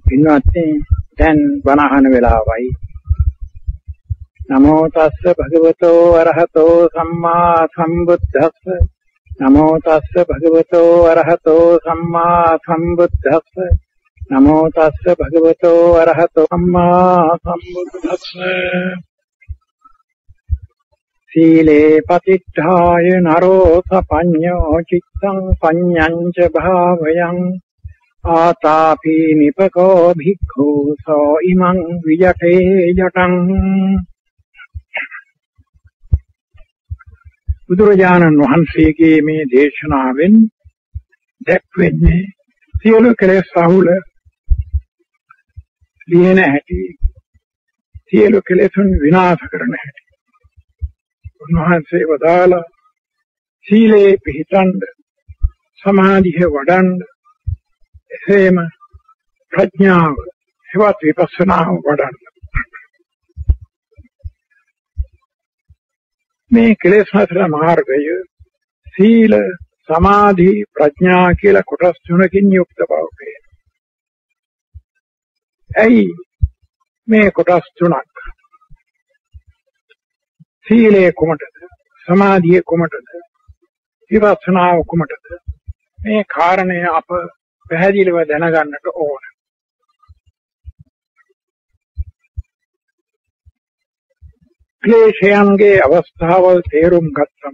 පින්වත්නි දැන් බණහන වෙලාවයි. නමෝ තස්ස භගවතෝ අරහතෝ සම්මා සම්බුද්දස්ස. නමෝ තස්ස භගවතෝ අරහතෝ සම්මා සම්බුද්දස්ස. නමෝ තස්ස භගවතෝ අරහතෝ සම්මා සම්බුද්දස්ස. සීලේ පතිට්ඨාය නරෝ සපඤ්ඤෝ චිත්තං පඤ්ඤං ච භාවයං ආතාපි නිපකෝ භික්ඛු සෝ ඉමං විජටේ ජටං. බුදුරජාණන් වහන්සේගේ මේ දේශනාවෙන් දැක්වෙන්නේ සියලු කෙලෙස් අහුල ලියන හැටි, සියලු කෙලෙසුන් විනාශ කරන හැටි. උන්වහන්සේ වදාළා සීලේ පිහිටන්න, සමාධිය වඩන්න, එසේම ප්‍රඥාව හෙවත් විපස්සනාව වඩන්න. මේ කෙලෙස් හතර මාර්ගය සීල, සමාධි, ප්‍රඥා කියලා කොටස් තුනකින් යුක්ත බව පේනවා. ඇයි මේ කොටස් තුනක්? සීලේ කොමටද? සමාධියේ කොමටද? විපස්සනාව කොමටද? මේ කාරණය අප පැහැදිලිව දැනගන්නට ඕන. ක්ලේශයන්ගේ අවස්ථාවල් තේරුම් ගත්තම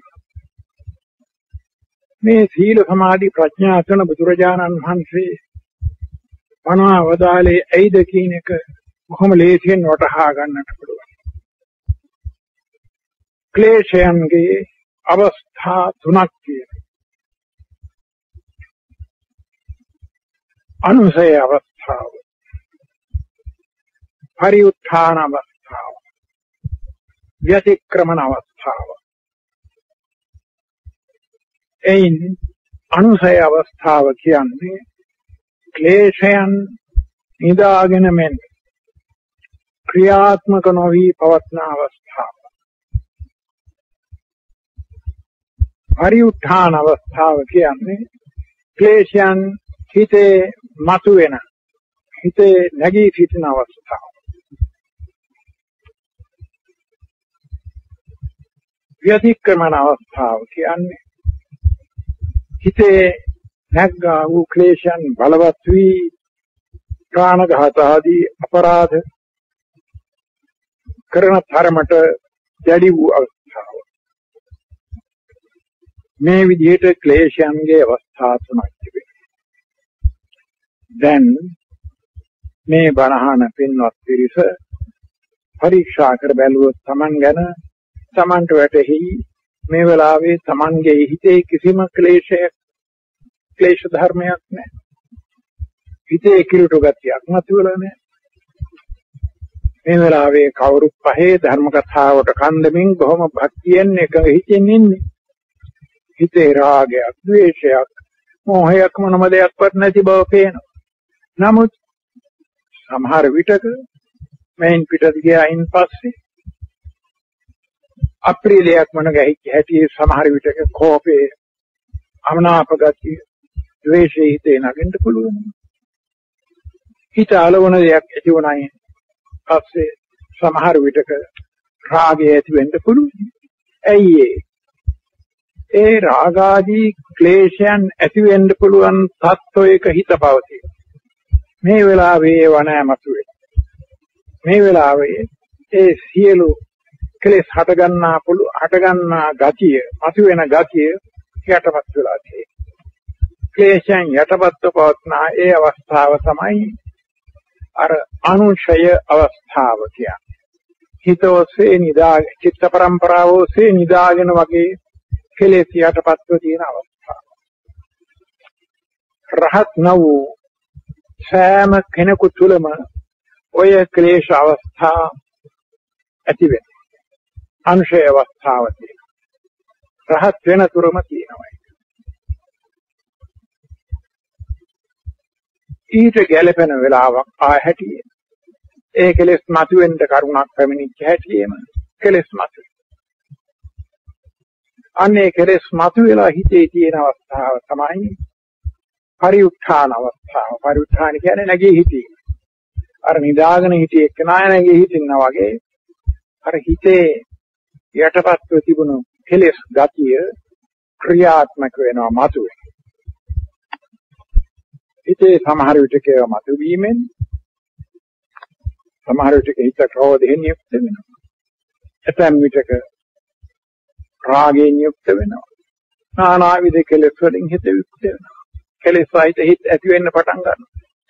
මේ සීල, සමාධි, ප්‍රඥා තුන බුදුරජාණන් වහන්සේ පනවා වදාළේ ඇයිද කියන එක බොහොම ලේසියෙන් වටහා ගන්නට පුළුවන්. ක්ලේශයන්ගේ අවස්ථා තුනක් තියෙනවා. අනුසය අවස්ථාව, පරිඋත්ථාන අවස්ථාව, ව්‍යතික්‍රමන අවස්ථාව. එයින් අනුසය අවස්ථාව කියන්නේ ක්ලේශයන් නිදාගෙන මෙන් ක්‍රියාත්මක නොවි පවත්න අවස්ථාව. පරිඋත්ථාන අවස්ථාව කියන්නේ ක්ලේශයන් හිතේ මතුවෙන, හිතේ නැගී සිටින අවස්ථාව. ව්‍යතික්‍රමන අවස්ථාව කියන්නේ හිතේ නැග්ගා වූ ක්ලේශයන් බලවත් වී ප්‍රාණඝාත ආදී අපරාධ කරන තරමට දැඩි වූ අවස්ථාව. මේ විදිහට ක්ලේශයන්ගේ අවස්ථා තුනක් තිබෙනවා. දැන් මේ බණහන පින්වත් පිරිස පරීක්ෂා කර බැලුවොත් Taman ගැන Tamanට වැටහි මේ වෙලාවේ Tamanගේ හිතේ කිසිම ක්ලේශ ධර්මයක් නැහැ. හිතේ කිලුට ගතියක් නැතිවලා නැහැ. මේ වෙලාවේ කවුරුත් පහේ ධර්ම කතාවට කන්දමින් බොහොම භක්තියෙන් එක හිතෙන් ඉන්නේ. හිතේ රාගයක්, ද්වේෂයක්, මෝහයක් මොනම දෙයක්වත් නැති බව පේනවා. නමුත් සමහර විටක මේන් පිටට ගියායින් පස්සේ අප්‍රියලයක් මොන ගැහිච්ච හැටි සමහර විටක කෝපේ, අමනාප ගතිය, ද්වේෂය හිතේ නගින්න පුළුවන්. හිත අලවන දෙයක් ඇති වුණායින් පස්සේ සමහර විටක රාගය ඇති වෙන්න පුළුවන්. ඇයි ඒ රාගාදී ක්ලේශයන් ඇති වෙන්න පුළුවන් තත්ත්වයක හිත පවතී. මේ වෙලාවේ වනෑමතු වේ. මේ වෙලාවේ ඒ සියලු කෙලෙස් හටගන්නා ගතිය, මතුවෙන ගතිය යටපත් වෙලා තියෙනවා. ක්ලේශයන් යටපත්ව පවත්නා ඒ අවස්ථාව තමයි අර අනුශය අවස්ථාව කියන්නේ. හිතෝසේ චිත්ත පරම්පරාවෝසේ නිදාගෙන වගේ කෙලෙස් යටපත්ව තියෙන අවස්ථාව. රහත් නවෝ සෑම කෙනෙකු තුළම ඔය ක්ලේශ අවස්ථා ඇති වෙනවා. අනුශය අවස්ථාව තියෙනවා. රහත් වෙන තුරම තියෙනවා. ඊට ගැළපෙන වෙලාවක් හැටියේ ඒ කෙලෙස් මතුවෙන්න කරුණක් පැමිණිච්ච හැටියේම කෙලෙස් මතුවේ. අනේ කෙලෙස් මතුවලා හිතේ තියෙන අවස්ථාව තමයි පරිඋත්ථාන අවස්ථාව. පරිඋත්ථාන කියන්නේ නැගී හිටීම. අර නිදාගෙන හිටියේ එක්කනායනගේ හිටින්නා වගේ අර හිතේ යටපත්ව තිබුණු කෙලෙස් ගතිය ක්‍රියාත්මක වෙනවා මතුවේ. හිතේ සමහර විටක මතුවීමෙන් සමහර විටක හිත ක්‍රෝධයෙන් යුක්ත වෙනවා. ඇතැම් විටක රාගයෙන් යුක්ත වෙනවා. නානාවිද කෙලෙස් වලින් හිත යුක්ත වෙනවා. කෙලෙස් සහිත හිත ඇති වෙන්න පටන් ගන්නවා.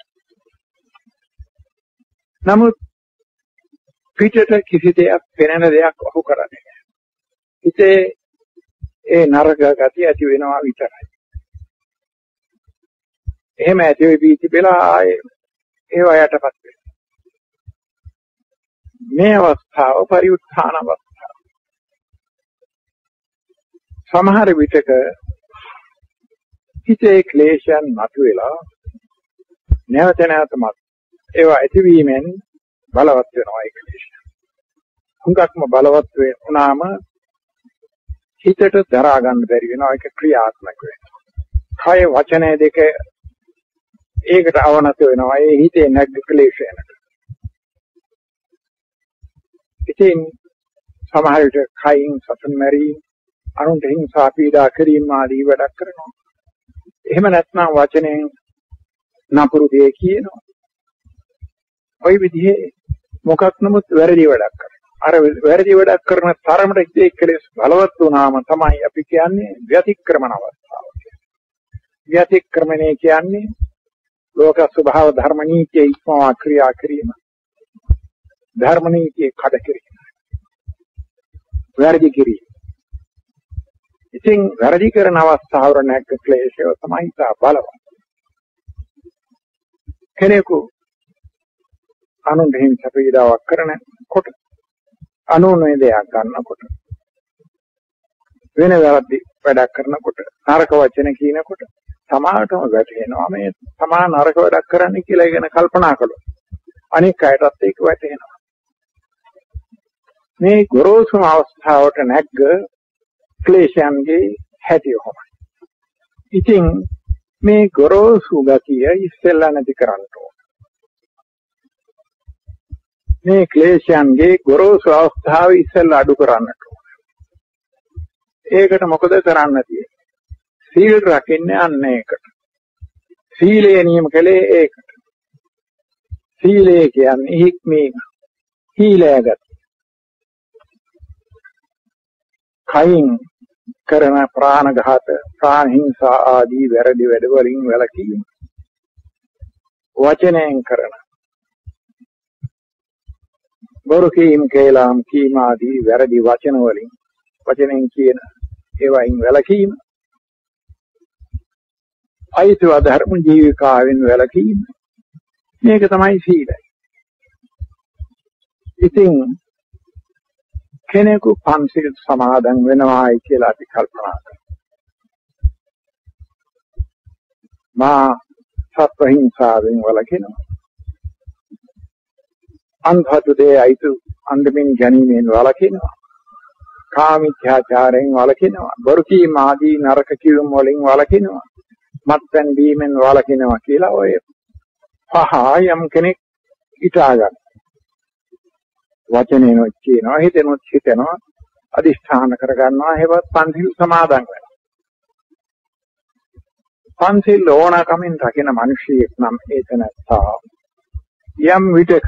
නමුත් පිටට කිසි දෙයක් පෙනෙන දෙයක් ඔහු කරන්නේ නැහැ. හිතේ ඒ නරක ගතිය ඇති වෙනවා විතරයි. එහෙම ඇති වෙ බීති වෙලා ආයේ ඒව යටපත් වෙනවා. මේ අවස්ථාව පරිඋත්ථාන අවස්ථාව. සමහර විටක හිතේ ක්ලේශයන් මතුවෙලා නැවත නැවත ඒවා ඇතිවීමෙන් බලවත් වෙනවා ඒ ක්ලේශය. හුඟක්ම බලවත් වුණාම හිතට දරා ගන්න බැරි වෙනවා. ඒක ක්‍රියාත්මක වෙනවා. කය වචනය දෙක ඒකට අවනත වෙනවා. ඒ හිතේ නැග්ග ක්ලේශයකට. ඉතින් සමහර විට කයින් සතුන් මැරීම, අනුන්ට හිංසා පීඩා කිරීම ආදී වැඩක් කරනවා. එහෙම නැත්නම් වචනයෙන් නපුරු දෙය කියනවා. ওই විදිහේ මොකක් නමුත් වැරදි වැඩක් කරනවා. අර වැරදි වැඩක් කරන තරමට හිතේ කෙලෙස් බලවත් වුණාම තමයි අපි කියන්නේ ව්‍යතික්‍රමන අවස්ථාව කියලා. ව්‍යතික්‍රමණය කියන්නේ ලෝක ස්වභාව ධර්ම නීතිය ඉක්මවා ක්‍රියා කිරීම. ධර්ම නීතිය කඩ කිරීම. වැරදි කිරීම. ඉතින් වැරදි කරන අවස්ථාවර නැග්ග ක්ලේශය තමයි බලවත්. කෙනෙකු අනුන්ට හිංසා පීඩාවක් කරනකොට අනුන්ගේ දෙයක් ගන්නකොට වෙන වැරදි වැඩක් කරනකොට නරක වචන කියනකොට සමාහටම වැටෙනවා මේ සමා නරක වැඩක් කරන්න කියලා ඉගෙන කල්පනා කළොත් අනික් අයටත් ඒක වැටෙනවා. මේ ගොරෝසු අවස්ථාවට නැග්ග ක්ලේශයන්ගේ හැටි කොහොමද? ඉතින් මේ ගොරෝසු ගතිය ඉස්සෙල්ලා නැති කරන්න ඕන. මේ ක්ලේශයන්ගේ ගොරෝසු අවස්ථාව ඉස්සෙල්ලා අඩු කරන්නට ඕන. ඒකට මොකද කරන්න තියෙන්නේ? සීල් රකින්න යන්නේ ඒකට. සීලය නියම කලේ ඒකට. සීලය කියන්නේ හික්මීම. හීලයගත. කයින් කරන ප්‍රාණඝාත, ප්‍රාණ හිංසා ආදී වැරදි වැඩ වලින් වැළකීම. වචනයෙන් කරන බොරු කීම් කේලම් කීම ආදී වැරදි වචන වලින් වචනෙන් කියන ඒවායින් වැළකීම. අයිතිව ධර්ම ජීවිකාවෙන් වැළකීම. මේක තමයි සීලය. ඉතින් කෙනෙකු පන්සිල් සමාදන් වෙනවායි කියලා අපි කල්පනා කරනවා. මා සත්ව හිංසාවෙන් වළකිනවා. අන්ධතු දේ අයිතු අන්දමින් ගැනීමෙන් වළකිනවා. කාමීත්‍යාචාරයෙන් වළකිනවා. බොරු කීම ආදී නරක කිව්ම් වලින් වළකිනවා. මත්පැන් බීමෙන් වළකිනවා කියලා ඔය පහ යම් කෙනෙක් හිතා ගන්න. වචනේනොත් කියනවා, හිතෙනොත් හිතනවා, අදිෂ්ඨාන කරගන්නවා, ඒවත් පන්සිල් සමාදන් වෙනවා. පන්සිල් ඕනකමින් රකින මිනිසියෙක් නම් ඒතනත්තා යම් විටක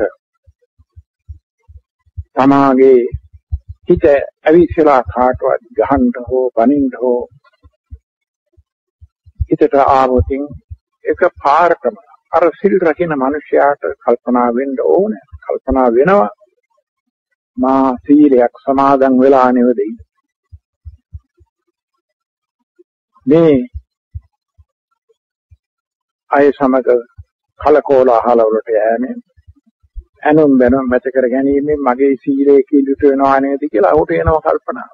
තමාගේ හිත අවිසලා කාටවත් ගහන්න හෝ බනින්න හෝ හිතට ආවොතින් එක පාරකම අර සිල් රකින මිනිසයාට කල්පනා වෙන්න ඕනේ. කල්පනා වෙනවා මා සීලයක් සමාදන් වෙලා නෙවෙයි. මේ අය සමග කලකෝලහල වලට යෑමෙන් අනුන් බැනුම් මත කර ගැනීමෙන් මගේ සීලය කිලුට වෙනවා නේද කියලා ඔහුට එනවා කල්පනා.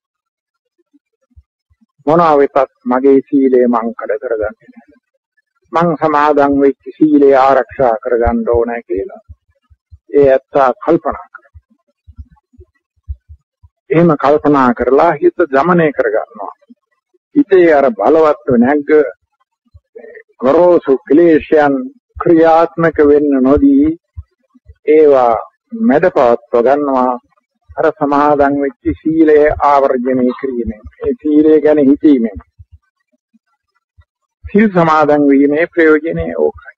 මොනවා වෙතත් මගේ සීලය මං කඩ කරගන්නේ නැහැ. මං සමාදන් වෙච්ච සීලය ආරක්ෂා කරගන්න ඕනේ කියලා ඒ ඇත්තා කල්පනා කරනවා. එහෙම කල්පනා කරලා හිත දමනය කරගන්නවා. හිතේ අර බලවත්ව නැග්ග ගොරෝසු ක්ලේශයන් ක්‍රියාත්මක වෙන්න නොදී ඒවා මැඩපවත්ව ගන්නවා අර සමාදන් වෙච්ච සීලය ආවර්ජනය කිරීමෙන්. ඒ සීලය ගැන හිතීමෙන්. සීල් සමාදන් වීමේ ප්‍රයෝජනය ඕකයි.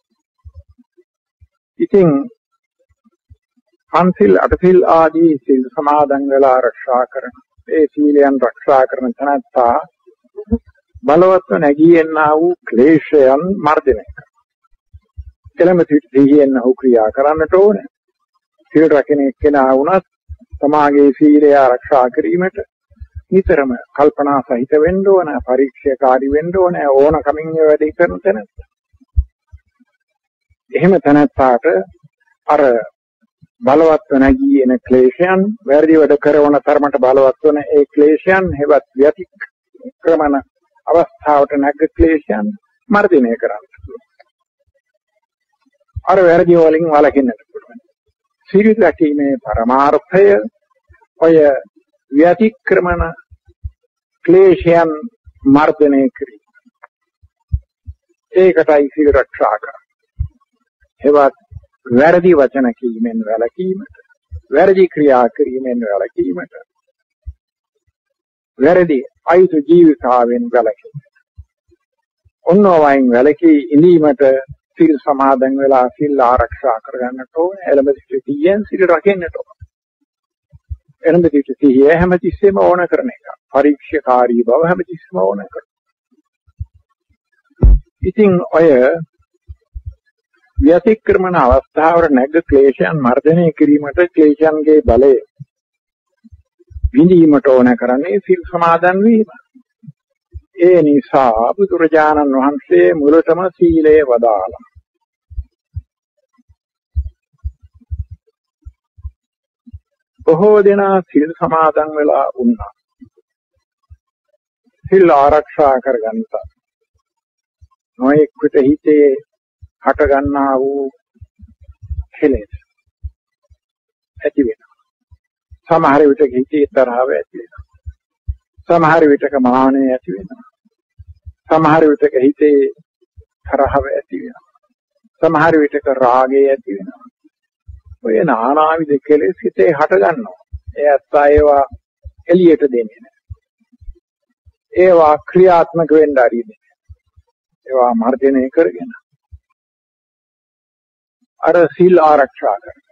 ඉතින් පන්සිල් අටසිල් ආදී සීල් සමාදන් වෙලා ආරක්ෂා කරන ඒ සීලයන් ආරක්ෂා කරන තැනත්තා බලවත්ව නැගී එන්නා වූ ක්ලේශයන් මර්ධනය කරනවා. එළඹ සිටියෙන් ඔහු ක්‍රියා කරන්නට ඕනේ. සීල රකින්න එක්කෙනා වුණත් තමාගේ සීලය ආරක්ෂා කිරීමට නිතරම කල්පනා සහිත වෙන්න ඕන, පරීක්ෂාකාරී වෙන්න ඕන, ඕනකමින් වැඩ කරන තැනත්තා. එහෙම තැනත්තාට අර බලවත් නැගී එන ක්ලේශයන්, වැරදි වැඩ කරන තරමට බලවත් වන ඒ ක්ලේශයන්, හෙවත් ව්‍යතික්‍රමන අවස්ථාවට නැග ක්ලේශයන් මර්ධනය කරන්න පුළුවන්. අර වැරදි වලින් වළකින්නට පුළුවන්. සීල රැකීමේ පරමාර්ථය ඔය ව්‍යතික්‍රමන ක්ලේශයන් මර්ධනය කිරීම. ඒකටයි සීල ආරක්ෂා කරන්නේ. හෙවත් වැරදි වචන කීමෙන් වැළකීමට, වැරදි ක්‍රියා කිරීමෙන් වැළකීමට, වැරදි අයුතු ජීවිතාවෙන් වැළකීමට. ඔන්නෝවයින් වැළකී ඉඳීමට සීල් සමාදන් වෙලා සීල් ආරක්ෂා කරගන්නට ඕනේ. එළඹ සිටියෙන් සීල් රකින්නට ඕනේ. එළඹ සිටියේ හැමතිස්සෙම ඕන කරන එක. පරීක්ෂාකාරී බව හැමතිස්සෙම ඕන කරන. ඉතින් ඔය ව්‍යතික්‍රමන අවස්ථාවට නැග ක්ලේශයන් මර්ධනය කිරීමට ක්ලේශයන්ගේ බලය විඳීමට ඕන කරන්නේ සීල් සමාදන් වීම. ඒ නිසා බුදුරජාණන් වහන්සේ මුලටම සීලය වදාළා. බොහෝ දෙනා සීල් සමාදන් වෙලා වුණා. සීල් ආරක්ෂා කරගන්නත් නොයෙක් විට හිතේ හට ගන්නා වූ කෙලෙස් ඇති වෙනවා. සමහර විට හිතේ තරහව ඇති වෙනවා. සමහර විටක මානය ඇති වෙනවා. සමහර විටක හිතේ තරහව ඇති වෙනවා. සමහර විටක රාගය ඇති වෙනවා. ඔය නානාවිද කෙලෙස් හිතේ හට ගන්නවා. ඒත් ඒවා එළියට දෙන්නේ නැහැ. ඒවා ක්‍රියාත්මක වෙන්න ආරින්නේ. ඒවා මර්ධනය කරගෙන අර සීල් ආරක්ෂා කරන.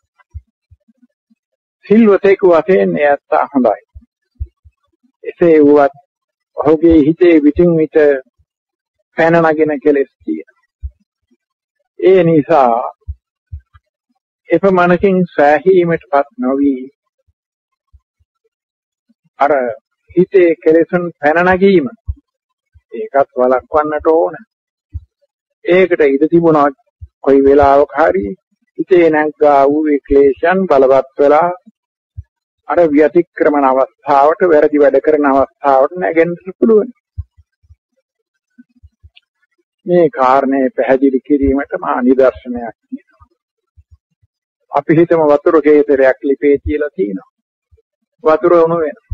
සිල්වතෙක් වශයෙන් එයත් හොඳයි. එසේ වුවත් ඔහුගේ හිතේ විටින් විට පැන නගින කෙලෙස් තියෙනවා. ඒ නිසා එපමණකින් සෑහීමටපත් නොවි අර හිතේ කෙලෙසුන් පැන නැගීම ඒකත් වළක්වන්නට ඕන. ඒකට ඉඩ තිබුණා කොයි වෙලාවක හරි හිතේ නැග්ගා වූ ක්ලේශයන් බලවත් වෙලා අර ව්‍යතික්‍රමන අවස්ථාවට, වැරදි වැඩ කරන අවස්ථාවට නැගෙන්න පුළුවන්. මේ කාරණේ පැහැදිලි කිරීමට මා නිදර්ශනයක් තියෙනවා. අපි හිතමු වතුර කේතරයක් ලිපේ තියලා තියෙනවා. වතුර උණු වෙනවා.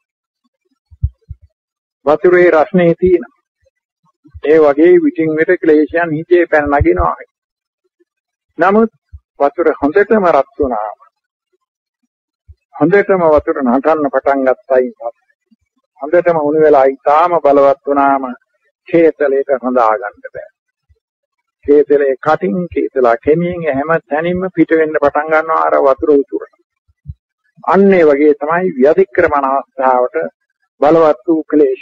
වතුරේ රස්නේ තියෙනවා. ඒ වගේ විටින් විට ක්ලේශයන් හිතේ පැන නගිනවා. නමුත් වතුර හොඳටම රත් වුණාම, හොඳටම වතුර නටන්න පටන් ගත්තයින් පස්සේ, හොඳටම උණු වෙලා ඊටාම බලවත් වුණාම කේතලයට හඳා ගන්න බෑ. කේතලේ කටින් කේතලා කෙමින් හැම තැනින්ම පිට වෙන්න පටන් ගන්නවා අර වතුර උතුර. අන්න ඒ වගේ තමයි ව්‍යතික්‍රමන අවස්ථාවට බලවත් වූ ක්ලේශ.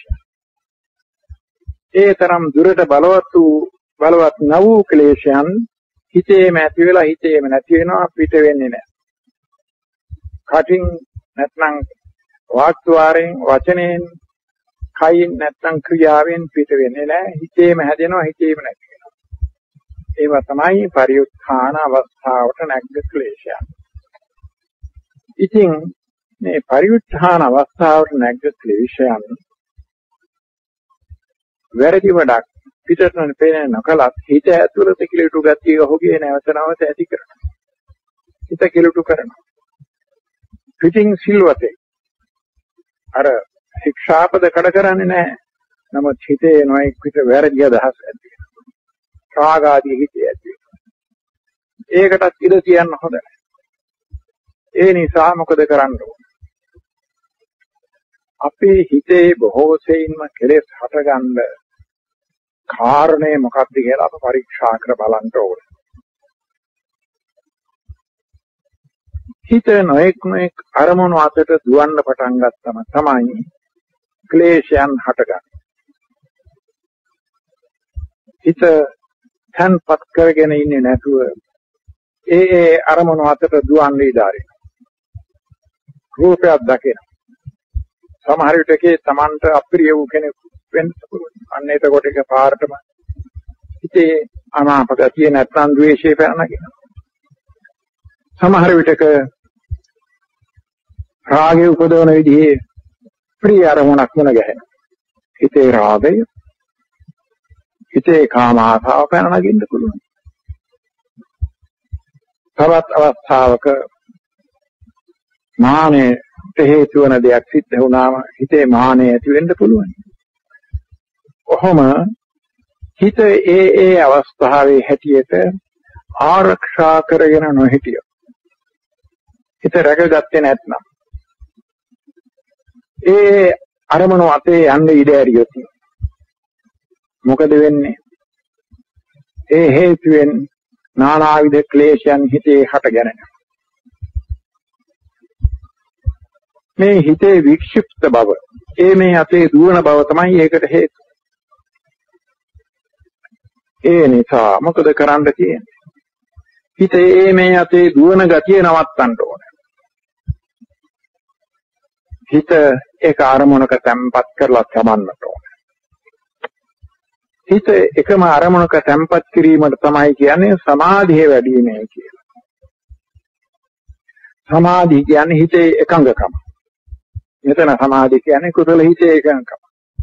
ඒ තරම් දුරට බලවත් නො වූ ක්ලේශයන් හිතේම ඇති වෙලා හිතේම නැති වෙනවා, පිට වෙන්නේ නැහැ. කටින් නැත්නම් වාක්්වාරයෙන්, වචනයෙන්, කයින් නැත්නම් ක්‍රියාවෙන් පිට වෙන්නේ නැහැ. හිතේම හැදෙනවා, හිතේම නැති වෙනවා. ඒවා තමයි පරිඋත්ථාන අවස්ථාවට නැග්ග ක්ලේශයන්. ඉතින් මේ පරිඋත්ථාන අවස්ථාවට නැග්ග ක්ලේශයන් වැරදි වැඩක් පිටට පේන නොකලත් හිත ඇතුළත කිලුටු ගතිය ඔහුගේ නැවත නැවත ඇති කරනවා. හිත කිලුටු කරනවා. පිටින් සිල්වතේ අර ශික්ෂාපද කඩ කරන්නේ නැහැ. නමුත් හිතේ නොයෙක් විට වැරදි අදහස් ඇති වෙනවා. රාග ආදී හිතේ ඇති වෙනවා. ඒකටත් ඉඩ තියන්න හොඳ නැහැ. ඒ නිසා මොකද කරන්න ඕන? අපේ හිතේ බොහෝ සෙයින්ම කෙලෙස් හටගන්න කාරණේ මොකක්ද කියලා අප පරීක්ෂා කර බලන්න ඕන. හිත නොඑක් අරමුණු අතට දුවන්න පටන් ගත්තම තමයි ක්ලේශයන් හටගන්නේ. හිත තන්පත් කරගෙන ඉන්නේ නැතුව ඒ අරමුණු අතට දුවන්න ඉඩාරින. රූපයක් දකින. සමහර විටකේ Tamanට අප්‍රිය වූ කෙනෙක් වෙන්න පුළුවන්. අන්න එතකොට ඒක පාරටම හිතේ අනාපගතිය නැත්නම් ද්වේෂය පැනනගෙන. සමහර විටක රාගය උපදවන විදිහේ ප්‍රිය අරමුණක් මුණ ගැහෙන. හිතේ රාගය, හිතේ කාම ආසාව පැනනගින්න පුළුවන්. තවත් අවස්ථාවක මානෙට හේතු වන දෙයක් සිද්ධ වුණාම හිතේ මානෙ ඇති වෙන්න පුළුවන්. කොහොම හිත ඒ අවස්ථාවේ හැටියට ආරක්ෂා කරගෙන නොහිටිය. හිත රැකගත්තේ නැත්නම් ඒ අරමුණු අතේ යන්න ඉඩ ඇරියොත් මොකද වෙන්නේ? ඒ හේතුවෙන් නානාවිධ ක්ලේශයන් හිතේ හටගෙන මේ හිතේ වික්ෂිප්ත බව, මේ අතේ දුවන බව තමයි ඒකට හේතුව. ඒ නිසා මොකද කරන්න තියෙන්නේ? හිතේ මේ අතේ දුවන ගතිය නවත්තන්න ඕනේ. හිත ඒක අරමුණක තැම්පත් කරලා සමන්නට ඕනේ. හිත එකම අරමුණක තැම්පත් කිරීමට තමයි කියන්නේ සමාධිය වැඩි වීමයි කියලා. සමාධිය කියන්නේ හිතේ එකඟකම. මෙතන සමාධිය කියන්නේ කුසල හිතේ එකඟකම.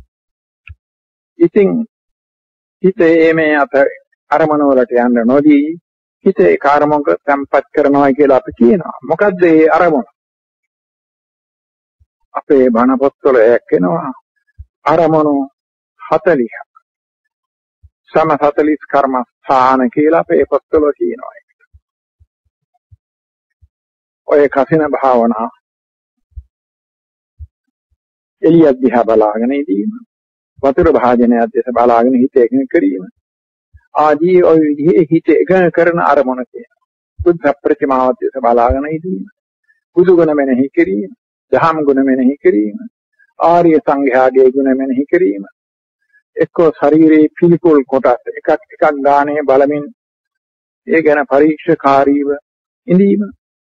ඉතින් හිතේ මේ අරමුණ වලට යන්න නොදී හිතේ කාර්මක තැම්පත් කරනවා කියලා අපි කියනවා. මොකද්ද ඒ අරමුණ? අපේ බණ පොත්වල එක්කෙනවා අරමුණු 40ක්. සම 40 කර්මස්ථාන කියලා අපේ පොත්වල කියනවා. ඔය කසින භාවනා එළිය දිහා බලාගෙන ඉඳීම, වතුර භාජනයක් දෙස බලාගෙන හිත එකඟ කිරීම ආදී ඔය විදිහේ හිත එකඟ කරන අරමුණ කියනවා. බුද්ධ ප්‍රතිමාවත් දෙස බලාගෙන ඉඳීම, බුදු ගුණ මෙනෙහි කිරීම, දහම් ගුණ මෙනෙහි කිරීම, ආර්ය සංඝයාගේ ගුණ මෙනෙහි කිරීම, එක්කෝ ශරීරයේ පිළිකුල් කොටස් එකක් ගානේ බලමින් ඒ ගැන පරීක්ෂාකාරීව ඉඳීම.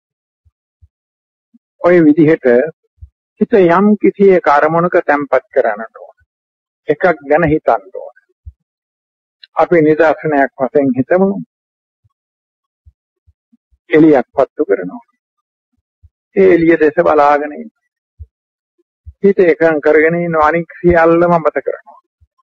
ඔය විදිහට හිත යම් කිසි කාර්මණක තැම්පත් කරන්නට ඕන. එකක් ගැන හිතන්න ඕන. අපි නිදර්ශනයක් වශයෙන් හිතමු. එළියක් පත්තු කරනවා. ඒ එළිය දෙස බලාගෙන ඉන්න. හිත එකඟ කරගෙන ඉන්න අනික් සියල්ලම මත කරනවා.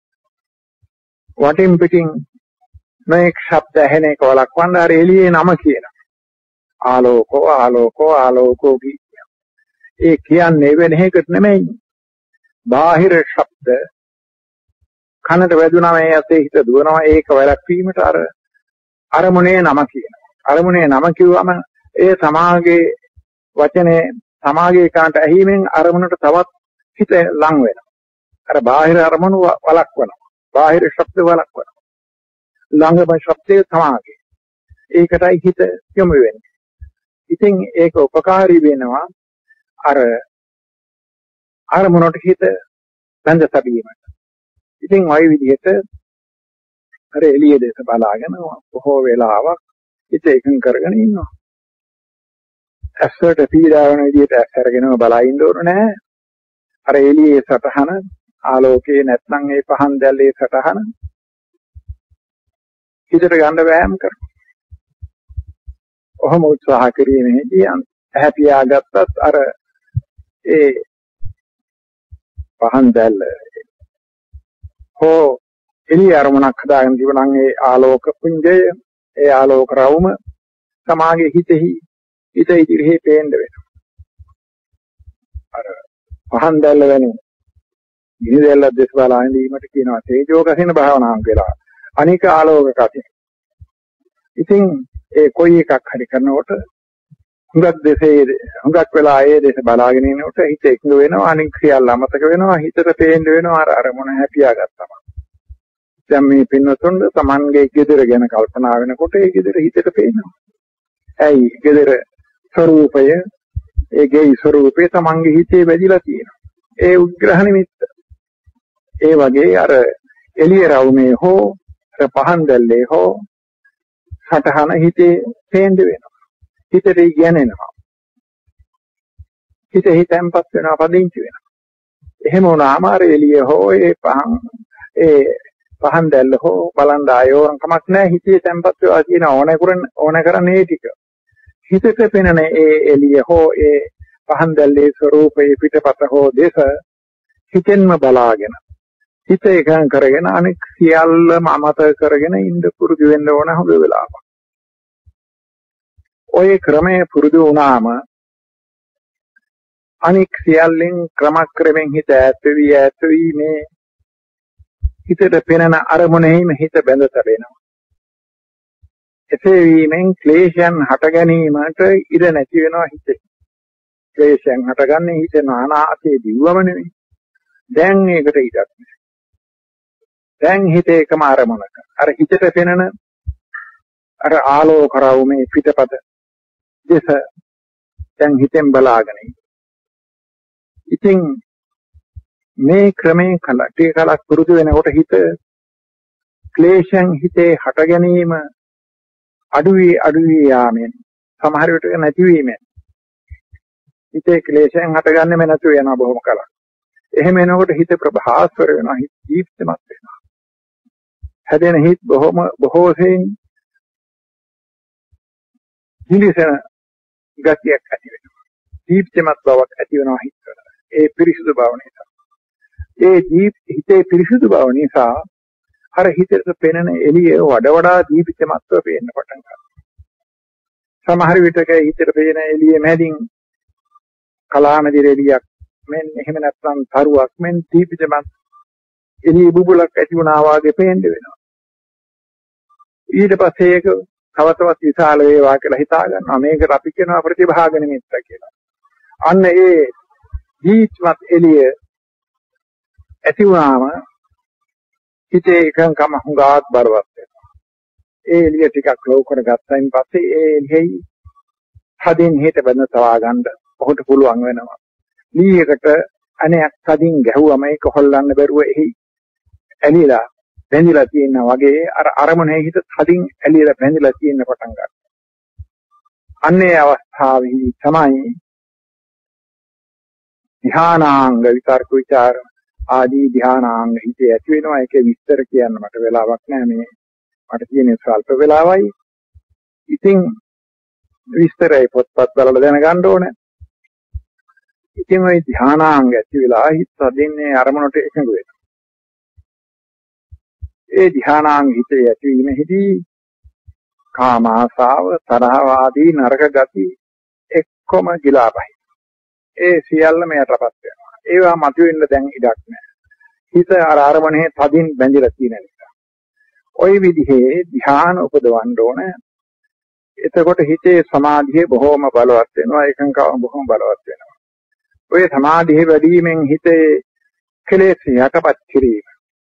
වටින් පිටින් මේක ශබ්ද ඇහෙන එක වළක්වන්න අර එළියේ නම කියනවා. ආලෝකෝ ආලෝකෝ ආලෝකෝ කියනවා. ඒ කියන්නේ වෙන එකක් නෙමෙයි. බාහිර ශබ්ද කනට වැදුනම ඒ ඇතේ හිත දුවනවා. ඒක වැළක්වීමට අර අරමුණේ නම කියනවා. අරමුණේ නම කිව්වම ඒ සමාගයේ වචනේ සමාගයේ කාන්ට ඇහිමෙන් අරමුණට තවත් හිත ලං වෙනවා. අර බාහිර අරමුණු වළක්වනවා. බාහිර ශබ්ද වළක්වනවා. ළඟම ශබ්දයේ සමාගයේ. ඒකටයි හිත යොමු වෙන්නේ. ඉතින් ඒක උපකාරී වෙනවා අර අරමුණට හිත බඳ තබීමට. ඉතින් ওই විදිහට අර එළිය දෙස බලාගෙන බොහෝ වෙලාවක් හිත එකඟ කරගෙන ඉන්නවා. ඇස්සට පීඩා වෙන විදිහට ඇස් අරගෙනම බලා ඉන්න ඕන නෑ. අර එළියේ සතහන ආලෝකයේ නැත්නම් ඒ පහන් දැල්ලේ සතහන හිතට ගන්න වෑයම් කරනවා. ඔහොම උත්සාහ කිරීමේදී ඇහැ පියාගත්තත් අර ඒ පහන් දැල්ල හෝ එළිය අරමුණක් හදාගෙන තිබුණාම ඒ ආලෝක පුංජය, ඒ ආලෝක රවුම සමාගයේ හිත ඉදිරියේ පේන්න වෙනවා. අර පහන් දැල්ල වෙනුයි ගිනි දැල්ල දෙස බලා ඉඳීමට කියනවා තේජෝ කසින භාවනාවක් කියලා. අනික ආලෝක කසින. ඉතින් ඒ කොයි එකක් හරි කරනකොට හුඟක් වෙලා ඒ දෙස බලාගෙන ඉනකොට හිත එකඟ වෙනවා, අනික් ක්‍රියාවල් අමතක වෙනවා, හිතට පේන්න වෙනවා අරමුණ හැපියාගත්තම. දැන් මේ පින්නතුන්ද Tamanගේ ගෙදර ගැන කල්පනා වෙනකොට ඒ ගෙදර හිතට පේනවා. ඇයි ගෙදර ස්වરૂපය, ඒ ගේ ස්වરૂපේ Tamanගේ හිතේ වැදිලා තියෙනවා. ඒ උග්‍රහ නිමිත්ත. ඒ වගේ අර එළිය රවුමේ හෝ පහන් දැල්ලේ හෝ සටහන හිතේ පේන්න වෙනවා. හිතට ඉගෙනෙනවා. හිතෙන්පත් වෙනවා, පදිංචි වෙනවා. එහෙම වුණාම අර එළිය හෝ ඒ පහන් දැල්ල හෝ බලන් ආයෝරන් කමක් නැහැ. හිතේ තැම්පත් වෙලා තියෙන ඕන කරන්නේ ඒ ටික. හිතට පෙනෙන ඒ එළිය හෝ ඒ පහන් දැල්ලේ ස්වરૂපයේ පිටපත හෝ දේශ හිතෙන්ම බලාගෙන හිත එකඟ කරගෙන අනෙක් සියල්ලම අමතක කරගෙන ඉන්න පුරුදු වෙන්න ඕන හොඳ වෙලාවක්. ඔය ක්‍රමයේ පුරුදු වුණාම අනෙක් සියල්ලෙන් ක්‍රමක්‍රමෙන් හිත ඈත් වෙවි මේ හිතට පෙනෙන අරමුණෙහිම හිත බැඳ තබෙනවා. එසේ වීමෙන් ක්ලේශයන් හට ගැනීමට ඉඩ නැති වෙනවා හිතේ. ක්ලේශයන් හටගන්නේ හිත නානාසේ දිව්වම නෙවෙයි. දැන් ඒකට ඉඩක් නැහැ. දැන් හිතේ එකම අරමුණක. අර හිතට පෙනෙන අර ආලෝක රවුමේ පිටපත දෙස දැන් හිතෙන් බලාගෙන ඉතින් මේ ක්‍රමයෙන් ටික කලක් පුරුදු වෙනකොට හිත ක්ලේශයන් හිතේ හට ගැනීම අඩුවී යාමෙන් සමහර විට නැති වීමෙන් හිතේ ක්ලේශයන් හටගන්නෙම නැතුව යනවා බොහොම කලක්. එහෙම එනකොට හිත ප්‍රභාස්වර වෙනවා, හිත දීප්තිමත් වෙනවා. හැදෙන හිත බොහෝසෙන් දිලිසෙන ගතියක් ඇති වෙනවා. දීප්තිමත් බවක් ඇති වෙනවා හිතවල. ඒ පිරිසුදු බව නිසා. ඒ හිතේ පිරිසුදු බව නිසා අර හිතට පෙනෙන එළිය වඩා දීප්තිමත්ව පේන්න පටන් ගන්නවා. සමහර විටක හිතට පෙනෙන එළිය මැදින් කලාමැදි රෙලියක් මෙන් එහෙම නැත්නම් තරුවක් මෙන් දීප්තිමත් එළිය බුබුලක් ඇති වුණා වාගේ පේන්න වෙනවා. ඊට පස්සේ ඒක තවතවත් විශාල වේවා කියලා හිතා ගන්නවා. මේකට අපි කියනවා ප්‍රතිභාග නිමිත්ත කියලා. අන්න ඒ දීප්තිමත් එළිය ඇති වුණාම හිතේ එකඟකම හුඟාක් බරවත් වෙනවා. ඒ එළිය ටිකක් ලෝ කරගත්තයින් පස්සේ ඒ එළියෙහි හදින් හිත බඳ තවා ගන්න ඔහුට පුළුවන් වෙනවා. ලීයකට අනේක් හදින් ගැහුවම ඒක හොල්ලන්න බැරුව එහි ඇලිලා බැඳිලා තියෙනා වගේ අර අරමුණේ හිත හදින් ඇලිලා බැඳිලා තියෙන පටන් ගන්නවා. අන්නේ අවස්ථාවේදී තමයි ධානාංග විතර්ක විචාර ආදී ධානාංග හිතේ ඇති වෙනවා. ඒකේ විස්තර කියන්න මට වෙලාවක් නැහැ. මේ මට තියෙන ස්වල්ප වෙලාවයි. ඉතින් විස්තරය පොත්පත් බලලා දැනගන්න ඕනේ. ඉතින් ওই ධානාංග ඇති වෙලා හිත හදින්නේ අරමුණට එකඟ වෙනවා. ඒ ධානාංග හිතේ ඇතිවීමෙහිදී කාම ආසාව, තරහ ආදී නරක ගති එක්කොම ගිලාපයි. ඒ සියල්ලම යටපත් වෙනවා. ඒවා මතුවෙන්න දැන් ඉඩක් නැහැ. හිත අර අරමුණේ තදින් බැඳිලා තියෙන නිසා. ওই විදිහේ ධ්‍යාන උපදවන්න ඕන. එතකොට හිතේ සමාධිය බොහොම බලවත් වෙනවා. ඒකංකව බොහොම බලවත් වෙනවා. ওই සමාධිය වැඩි වීමෙන් හිතේ කෙලෙස් යටපත් කිරීම,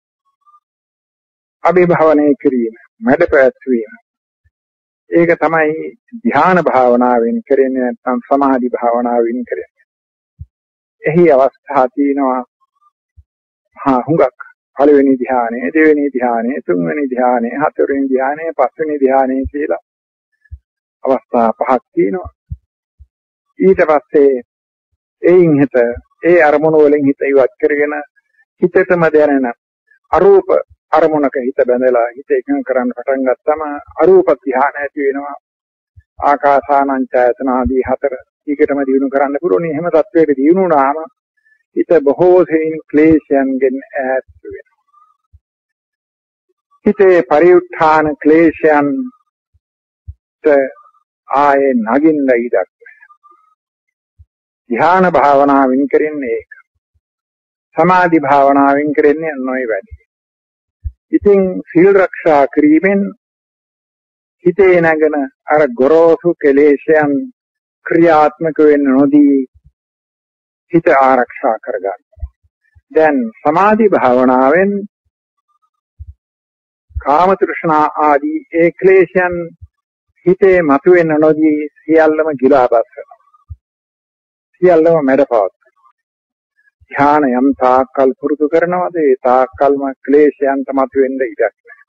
අභිභවනය කිරීම, මඩ පැවැත්වීම. ඒක තමයි ධ්‍යාන භාවනාවෙන් කරන්නේ, නැත්නම් සමාධි භාවනාවෙන් කරන්නේ. එහි අවස්ථා තියෙනවා හුඟක්. පළවෙනි ධ්‍යානය, දෙවෙනි ධ්‍යානය, තුන්වෙනි ධ්‍යානය, හතරවෙනි ධ්‍යානය, පස්වෙනි ධ්‍යානය කියලා අවස්ථා පහක් තියෙනවා. ඊට පස්සේ එයින් හිත ඒ අරමුණු වලින් හිත ඉවත් කරගෙන හිතටම දැනෙන අරූප අරමුණක හිත බැඳලා හිත එකඟ කරන්න පටන් ගත්තම අරූප ධ්‍යාන ඇති වෙනවා. ආකාසානං ඡායතන ආදී හතර ඊකටම දිනු කරන්න පුළුවන්. එහෙම තත්වයක දිනු වුණාම හිත බොහෝ සෙයින් ක්ලේශයන්ගෙන් ඈත් වෙනවා. හිතේ පරිඋත්ථාන ක්ලේශයන්ට ආයේ නගින්න ඉඩක් නැහැ. ධ්‍යාන භාවනාවෙන් කරන්නේ ඒක. සමාධි භාවනාවෙන් කරන්නේ නොයි වැඩි. ඉතින් සීල් රක්ෂා කිරීමෙන් හිතේ නැගෙන අර ගොරෝසු කෙලෙෂයන් ක්‍රියාත්මක වෙන්නේ නොදී හිත ආරක්ෂා කරගන්න. දැන් සමාධි භාවනාවෙන් කාම තෘෂ්ණා ආදී ඒ ක්ලේශයන් හිතේ මතුවෙන්න නොදී සියල්ලම ගිලාපත් වෙනවා. සියල්ලම මැඩපවත්වනවා. ධ්‍යාන යම් තාක්කල් පුරුදු කරනවාද ඒ තාක්කල්ම ක්ලේශයන්ට මතුවෙන්න ඉඩක් නැහැ.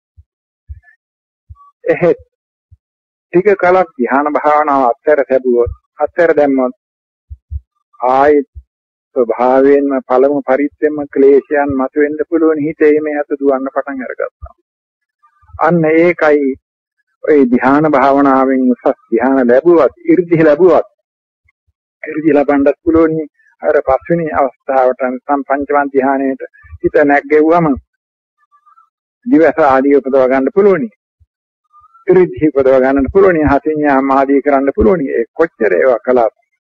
එහෙත් ටික කලක් ධ්‍යාන භාවනාව අත්තර දැම්මොත් ආයෙත් ස්වභාවයෙන්ම පළමු පරිච්ඡේදම ක්ලේශයන් මතුවෙන්න පුළුවන් හිතේ මේ අත දුවන්න පටන් අරගත්තා. අන්න ඒකයි ඔය ධ්‍යාන භාවනාවෙන් උසස් ධ්‍යාන ලැබුවත් 이르දි ලබන්නත් පුළුවන්. අර පස්වෙනි අවස්ථාවට පංචම ධ්‍යානයේට හිත නැග්ගෙව්වම දිවස ආදී උපදව ගන්න පුළුවන්. 이르දි උපදව ගන්න පුළුවන්. හතින්යා ආදී කරන්න පුළුවන්. ඒ කොච්චර ඒවා කළත්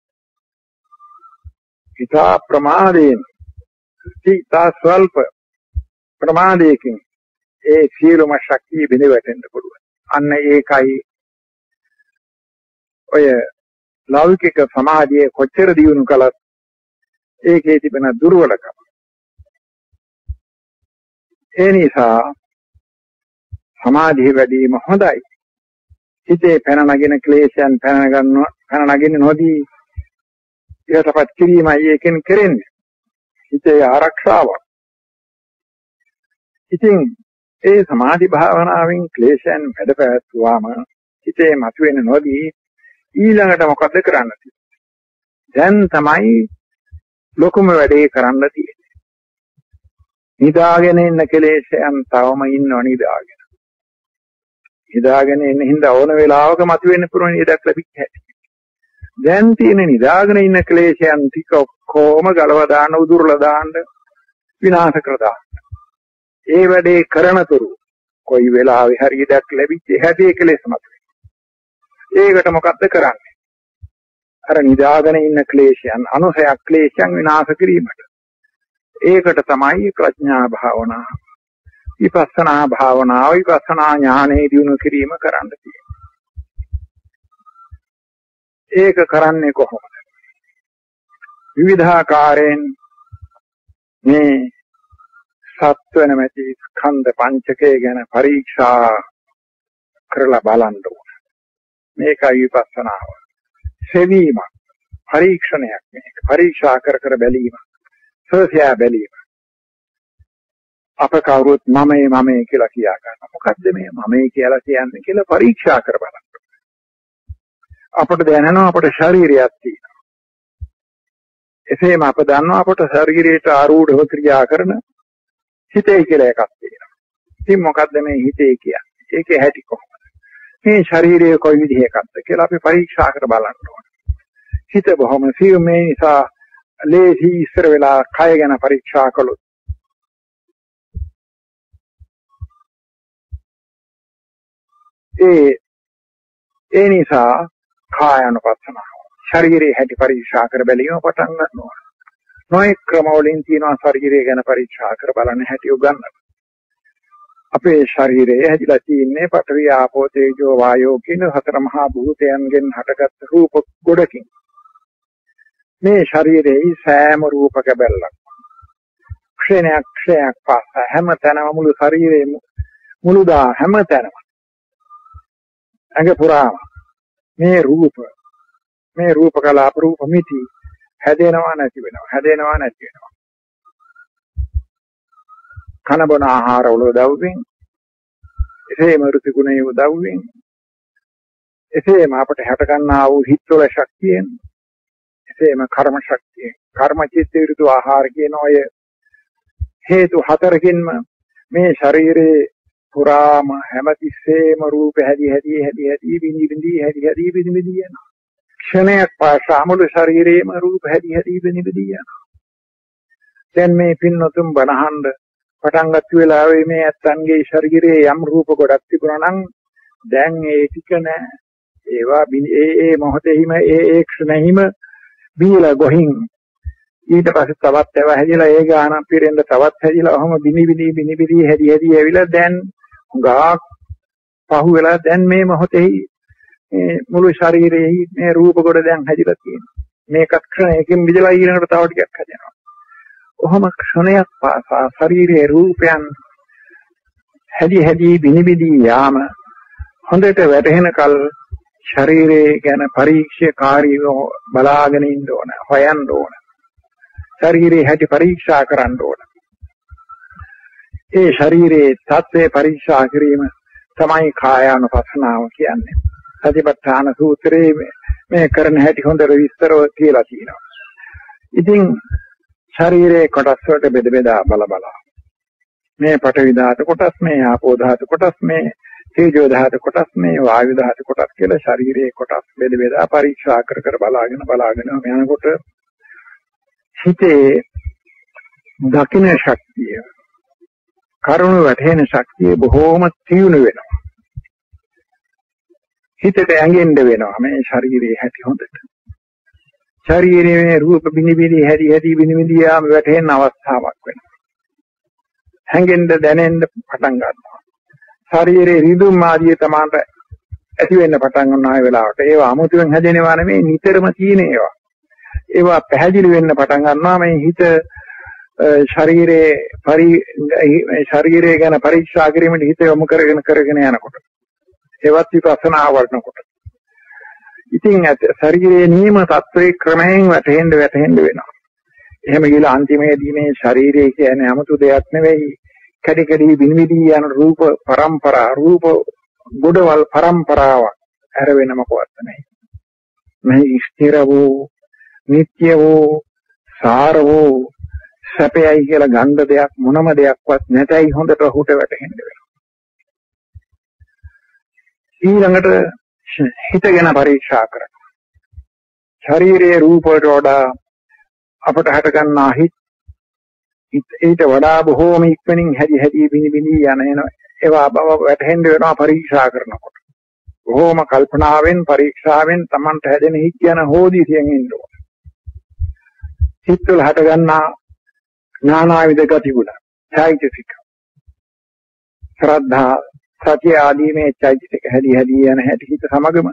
හිතා ප්‍රමාදයෙන් හිතා ස්වල්ප ප්‍රමාදයකින් ඒ සියලුම ශක්තිය බිඳවැටෙන්න පුළුවන්. අන්න ඒකයි ඔය ලෞකික සමාධියේ කොච්චර දියුණු කළත් ඒකේ තිබෙන දුර්වලකම. ඒ නිසා සමාධිය වැඩිම හොඳයි. හිතේ පැන නගින ක්ලේශයන් පැන නගින්න නොදී යටපත් කිරීමයි ඒකෙන් කරන්නේ. හිතේ ආරක්ෂාවක්. ඉතින් ඒ සමාධි භාවනාවෙන් ක්ලේශයන් වැඩපැවැත්වුවාම හිතේ මතුවෙන නොදී ඊළඟට මොකද කරන්න තියෙන්නේ? දැන් තමයි ලොකුම වැඩේ කරන්න තියෙන්නේ. නිදාගෙන ඉන්න ක්ලේශයන් තවම ඉන්නව නිදාගෙන. නිදාගෙන ඉන්න හින්දා ඕන වෙලාවක මතුවෙන්න පුළුවන් ඉඩක් ලැබිච්ච හැටි. දැන් තියෙන නිදාගෙන ඉන්න ක්ලේශයන් ටික ඔක්කොම ගලව දාන්න උදුරලා දාන්න විනාශ කර දාන්න. ඒ වැඩේ කරනතුරු කොයි වෙලාවෙ හරි ඉඩක් ලැබිච්ච හැටි ක්ලේශ මතුවේ. ඒකට මොකද්ද කරන්නේ? අර නිදාගෙන ඉන්න ක්ලේශයන් අනුසයක් ක්ලේශයන් විනාශ කිරීමට. ඒකට තමයි ප්‍රඥා භාවනාව, විපස්සනා භාවනාව, විපස්සනා ඥානෙ දිනු කිරීම කරන්න තියෙන්නේ. ඒක කරන්නේ කොහොමද? විවිධාකාරයෙන් මේ සත්ව නැමැති ස්කන්ධ පංචකය ගැන පරීක්ෂා කරලා බලන්න ඕන. මේකයි විපස්සනාව. සෙවීමක්, පරීක්ෂණයක් මේක. පරීක්ෂා කර බැලීම, සෝසියා බැලීම. අප කවුරුත් මමයි කියලා කියා ගන්න. මොකද්ද මේ මමයි කියලා කියන්නේ කියලා පරීක්ෂා කර බලන්න. අපට දැනෙනවා අපට ශරීරයක් තියෙනවා. එසේම අප දන්නවා අපට ශරීරයට ආරූඪව ක්‍රියා කරන හිතේ කියලා එකක් තියෙනවා. ඉතින් මොකද්ද මේ හිතේ කියන්නේ? ඒකේ හැටි කොහොමද? මේ ශරීරය කොයි විදිහ එකක්ද කියලා අපි පරීක්ෂා කර බලන්න ඕනේ. හිත බොහොම සියුම් මේ නිසා ලේසි ඉස්සර වෙලා කය ගැන පරීක්ෂා කළොත් ඒ නිසා කායानुපස්සනාව ශරීරයේ හැටි පරීක්ෂා කර බැලීම පටන් ගන්නවා. නොයෙක් ක්‍රම වලින් තියෙනවා ශරීරය ගැන පරීක්ෂා කර බලන්න හැටි උගන්වන්න. අපේ ශරීරයේ හැදිලා තියෙන්නේ පඨවි ආපෝ තේජෝ වායෝ කියන හතර මහා භූතයන්ගෙන් හටගත් රූප ගොඩකින්. මේ ශරීරයේ සෑම රූපක බැලලක් ක්ෂණයක් පාස හැම තැනම මුළු ශරීරයේම මුළුදා හැම තැනම අඟ පුරාම මේ රූප කලාප රූප මිති හැදෙනවා නැති වෙනවා. කන බොන ආහාර වල උදව්වෙන්, එසේම ඍතු ගුණයේ උදව්වෙන්, එසේම අපට හැට ගන්නා වූ හිත්වල ශක්තියෙන්, එසේම කර්ම ශක්තියෙන්, කර්ම චිත්ත ඍතු ආහාර කියන ඔය හේතු හතරකින්ම මේ ශරීරයේ පුරාම හැමතිස්සෙම රූප හැදි බිනි යනවා. ක්ෂණයක් පාසා මුළු ශරීරයේම රූප හැදි බිනි යනවා. දැන් මේ පින්නතුන් බණහඬ පටන් ගත්ත වෙලාවේ මේ ඇත්තන්ගේ ශරීරයේ යම් රූප ගොඩක් තිබුණා නම් දැන් ඒ ටික නෑ. ඒවා ඒ මොහොතේම ඒ ක්ෂණෙහිම බීලා ගොහින් ඊට පස්සේ තවත් ඒවා හැදිලා ඒ ගාන පිරෙන්න තවත් හැදිලා ඔහොම බිනි හැදි ඇවිල්ලා දැන් හුඟක් පහුවෙලා දැන් මේ මොහොතේ මුළු ශරීරයේ මේ රූප කොට දැන් හැදිලා තියෙනවා. මේකත් ක්ෂණයකින් විදලා ඊළඟට තව ටිකක් හැදෙනවා. ඔහොම ක්ෂණයක් පාසා ශරීරයේ රූපයන් හැදි බිනිබිදි යාම හොඳට වැටහෙන කල ශරීරයේ ගැන පරීක්ෂාකාරීව බලාගෙන ඉන්න ඕන, හොයන්න ඕන. ශරීරයේ හැටි පරීක්ෂා කරන්න ඕන. ඒ ශරීරයේ තත්ත්වය පරීක්ෂා කිරීම තමයි කායානුපස්සනාව කියන්නේ. සතිපට්ඨාන සූත්‍රයේ මේ කරන හැටි හොඳට විස්තරව කියලා තියෙනවා. ඉතින් ශරීරයේ කොටස් වලට බෙද බෙදා බල මේ පඨවි ධාතු කොටස්, මේ ආපෝ ධාතු කොටස්, මේ තේජෝ ධාතු කොටස්, මේ වායු ධාතු කොටස් කියලා ශරීරයේ කොටස් බෙද බෙදා පරීක්ෂා කර බලාගෙන යනකොට හිතේ දකින්න ශක්තිය, කරුණ වැටෙන ශක්තිය බොහෝම තියුණු වෙනවා. හිතට ඇඟෙන්න වෙනවා මේ ශරීරයේ හැටි හොඳට. ශරීරයේ රූප බිනිබිනි හැටි බිනිබිනි යාම වැටෙන අවස්ථාවක් වෙනවා. හැඟෙන්න දැනෙන්න පටන් ගන්නවා. ශරීරයේ රිදුම් ආදී තමාට ඇති වෙන්න පටන් ගන්නා වෙලාවට ඒවා අමුතුවෙන් හැදෙනවා නෙමෙයි, නිතරම තියෙන ඒවා. ඒවා පැහැදිලි වෙන්න පටන් ගන්නවා. මේ හිත ශරීරයේ ගැන පරීක්ෂා කිරීමට හිත යොමු කරගෙන යනකොට, ඒවත් විපස්සනා වඩනකොට, ඉතින් ශරීරයේ නියම තත්ත්වයේ ක්‍රමයෙන් වැටෙන්න වෙනවා. එහෙම ගිහලා අන්තිමේදී මේ ශරීරය කියන්නේ 아무තු දෙයක් නෙවෙයි, කැඩි බිනිවිදි යන රූප ගොඩවල් පරම්පරාවක්. අර වෙන මොකවත් නෙවෙයි. මේ ස්ථිර වූ, නිට්ටය වූ, සාර වූ, සැපයයි කියලා ගන්න දෙයක් මොනම දෙයක්වත් නැතයි හොඳට ඔහුට වැටහෙන්න වෙනවා. ඊළඟට හිත ගැන පරීක්ෂා කරනවා. ශරීරයේ රූප වලට වඩා අපට හට ගන්නා ඊට වඩා බොහෝම ඉක්මනින් හැදි බිනිබිනි යන ඒවා බව වැටහෙන්න වෙනවා පරීක්ෂා කරනකොට. බොහෝම කල්පනාවෙන් පරීක්ෂාවෙන් Tamanට හැදෙන හිත් යන හෝදිසියෙන් ඉන්න ඕන. හිත වල හට ගන්නා නානාවිද ගතිගුණ, චෛතසික, ශ්‍රද්ධා, සතිය ආදී මේ චෛතසික හැදි යන හැටි හිත සමගම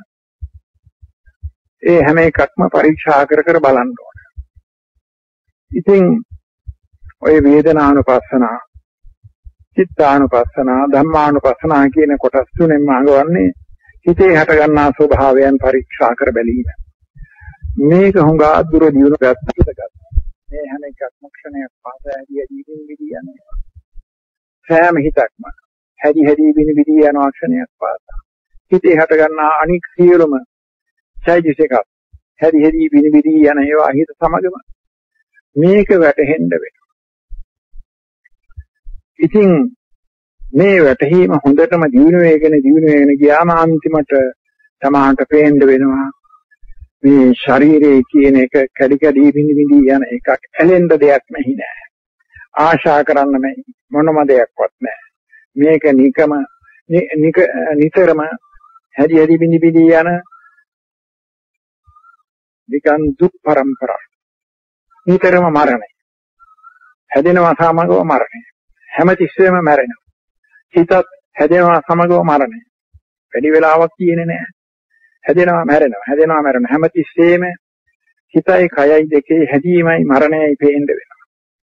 ඒ හැම එකක්ම පරීක්ෂා කර බලන්න ඕන. ඉතින් ඔය වේදනානුපස්සනා, චිත්තානුපස්සනා, ධම්මානුපස්සනා කියන කොටස් තුනෙන්ම අඟවන්නේ හිතේ හට ගන්නා ස්වභාවයන් පරීක්ෂා කර බැලීම. මේක හුඟා දුර දියුණු ගත්තා. මේ හැම එකක්ම ක්ෂණයක් පාසා හැදි බිනිබිදි යනවා. සෑම හිතක්ම හැදි බිනිබිදි යනවා ක්ෂණයක් පාසා. හිතේ හට ගන්නා අනික් සියලුම චෛතසික හැදි බිනිබිදි යන ඒවා හිත සමගම මේක වැටහෙන්න වෙනවා. ඉතින් මේ වැටහීම හොඳටම දියුණු වෙගෙන ගියාම අන්තිමට තමාට පේන්න වෙනවා මේ ශරීරයේ කියන එක කැඩි බිනිබිදි යන එකක්, ඇලෙන්න දෙයක් නැහැ නෑ. ආශා කරන්න මොනම දෙයක්වත් නැහැ. මේක නිතරම හැදි බිනිබිදි යන නිකන් දුක් පරම්පරාවක්. නිතරම මරණය. හැදෙනවා සමගව මරණය. හැමතිස්සෙම මැරෙනවා. හිතත් හැදෙනවා සමගව මරණය. වැඩි වෙලාවක් තියෙන්නේ නැහැ. හැදෙනවා මැරෙනවා. හැමතිස්සෙම හිතයි කයයි දෙකේ හැදීමයි මරණයයි පේන්න වෙනවා.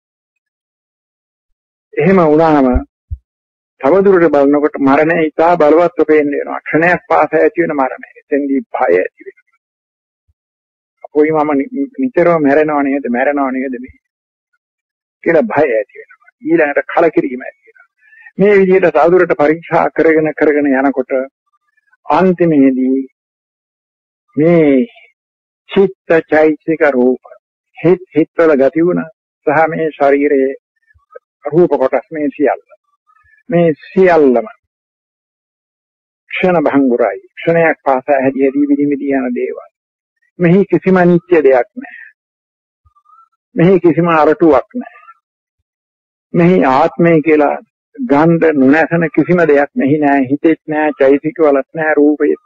එහෙම වුණාම තවදුරට බලනකොට මරණය ඉතා බලවත්ව පේන්න වෙනවා. ක්ෂණයක් පාසා ඇති වෙන මරණය. එතෙන්දී භය ඇති වෙනවා. අපෝයි මම නිතරම මැරෙනව නේද මේ කියලා භය ඇති වෙනවා. ඊළඟට කලකිරීම ඇති වෙනවා. මේ විදිහට තවදුරට පරීක්ෂා කරගෙන යනකොට අන්තිමේදී මේ චිත්ත චෛතසික රූප හිතවල ගතිගුණ සහ මේ ශරීරයේ රූප කොටස් මේ සියල්ලම ක්ෂණ භංගුරයි. ක්ෂණයක් පාසා හැදි බිනිබිදි යන දේවල්. මෙහි කිසිම නිත්‍ය දෙයක් නැහැ. මෙහි කිසිම අරටුවක් නැහැ. මෙහි ආත්මය කියලා ගන්ධ නොනැසෙන කිසිම දෙයක් මෙහි නැහැ. හිතෙත් නැහැ, චෛතසික වලත් නැහැ, රූපෙත්.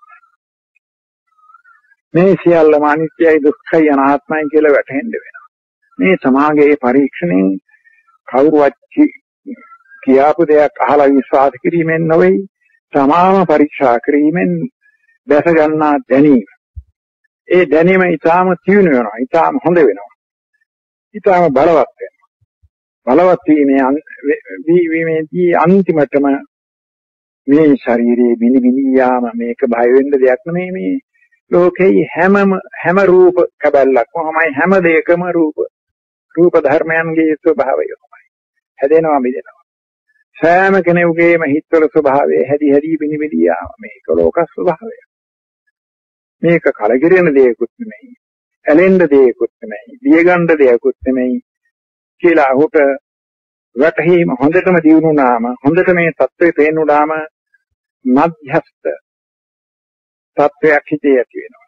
මේ සියල්ලම අනිත්‍යයි, දුක්ඛයි, අනාත්මයි කියලා වැටහෙන්න වෙනවා. මේ සමාගයේ පරීක්ෂණයෙන් කවුරුවත් කියාපු දෙයක් අහලා විශ්වාස කිරීමෙන් නොවේ. තමාම පරීක්ෂා කිරීමෙන් දැස ගන්නා දැනීම. ඒ දැනීම ඊටාම තියුණු වෙනවා. ඊටාම හොඳ වෙනවා. ඊටාම බලවත් වෙනවා. බලවත් වීමේදී අන්තිමටම මේ ශරීරයේ බිනි යාම මේක බය වෙන්න දෙයක් නෙමෙයි. මේ ලෝකේ හැම රූප කැබල්ලක්මයි හැම දෙයකම රූප ධර්මයන්ගේ ස්වභාවය තමයි. හැදෙනවා බිදෙනවා. සෑම කෙනෙකුගේම හිතවල ස්වභාවය හැදි බිනි යාම මේක ලෝක ස්වභාවය. මේක කලකිරෙන දෙයක්වත් නෙමෙයි. ඇලෙන්න දෙයක්වත් නෙමෙයි. දියගන්න දෙයක්වත් නෙමෙයි කියලා ඔහුට වැටහීම හොඳටම දියුණුනාම හොඳට මේ தත්ත්වය තේරුණාම මධ්‍යස්ත තත්ත්වයක් හිතේ ඇති වෙනවා.